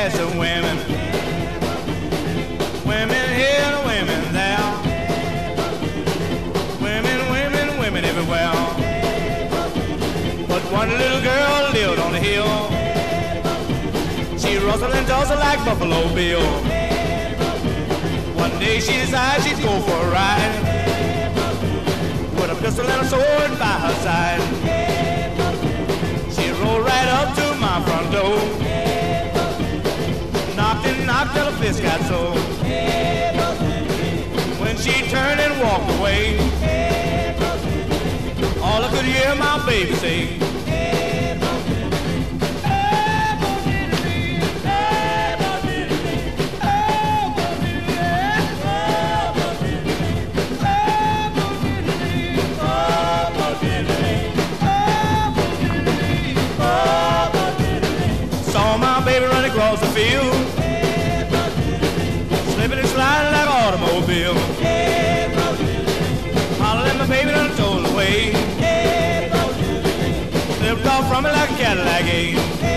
best of women. Women here and women there. Women, women, women everywhere. But one little girl lived on the hill. She rustled and tussled like Buffalo Bill. One day she decided she'd go for a ride, with a pistol and a sword by her side. She rode right up to my front door, knocked and knocked till her fist got sore. When she turned and walked away, all I could hear my baby say, across the field, slipping and sliding like an automobile. Hollering at my baby done told away, slipped off from me like a Cadillac.